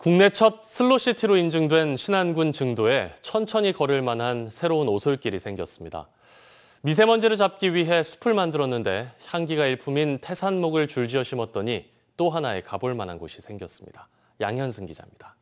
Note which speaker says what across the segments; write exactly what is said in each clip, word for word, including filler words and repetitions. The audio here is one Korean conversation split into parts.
Speaker 1: 국내 첫 슬로시티로 인증된 신안군 증도에 천천히 걸을 만한 새로운 오솔길이 생겼습니다. 미세먼지를 잡기 위해 숲을 만들었는데 향기가 일품인 태산목을 줄지어 심었더니 또 하나의 가볼 만한 곳이 생겼습니다. 양현승 기자입니다.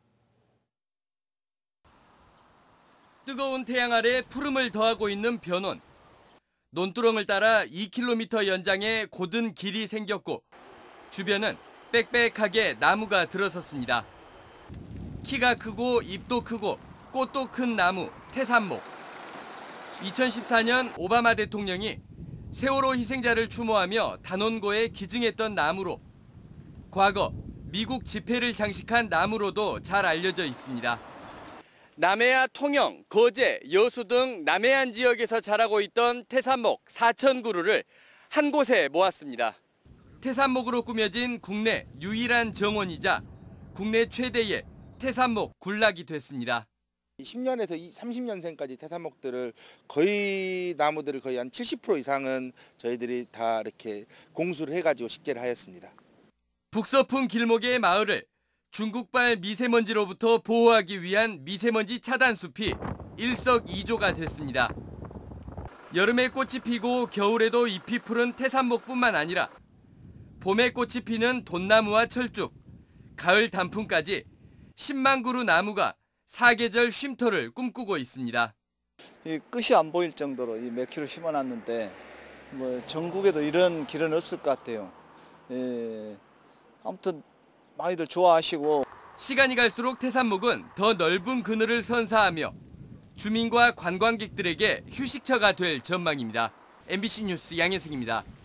Speaker 2: 뜨거운 태양 아래 푸름을 더하고 있는 변원. 논두렁을 따라 이 킬로미터 연장의 곧은 길이 생겼고 주변은 빽빽하게 나무가 들어섰습니다. 키가 크고 잎도 크고 꽃도 큰 나무, 태산목. 이천십사 년 오바마 대통령이 세월호 희생자를 추모하며 단원고에 기증했던 나무로 과거 미국 지폐를 장식한 나무로도 잘 알려져 있습니다. 남해안 통영, 거제, 여수 등 남해안 지역에서 자라고 있던 태산목 사천 그루를 한 곳에 모았습니다. 태산목으로 꾸며진 국내 유일한 정원이자 국내 최대의 태산목 군락이 됐습니다.
Speaker 3: 십 년에서 삼십 년생까지 태산목들을 거의 나무들을 거의 한 칠십 퍼센트 이상은 저희들이 다 이렇게 공수를 해가지고 식재를 하였습니다.
Speaker 2: 북서풍 길목의 마을을 중국발 미세먼지로부터 보호하기 위한 미세먼지 차단 숲이 일석이조가 됐습니다. 여름에 꽃이 피고 겨울에도 잎이 푸른 태산목뿐만 아니라 봄에 꽃이 피는 돈나무와 철쭉, 가을 단풍까지 십만 그루 나무가 사계절 쉼터를 꿈꾸고 있습니다.
Speaker 4: 이 끝이 안 보일 정도로 이 몇 킬로 심어놨는데 뭐 전국에도 이런 길은 없을 것 같아요. 예, 아무튼 많이들 좋아하시고.
Speaker 2: 시간이 갈수록 태산목은 더 넓은 그늘을 선사하며 주민과 관광객들에게 휴식처가 될 전망입니다. 엠비씨 뉴스 양현승입니다.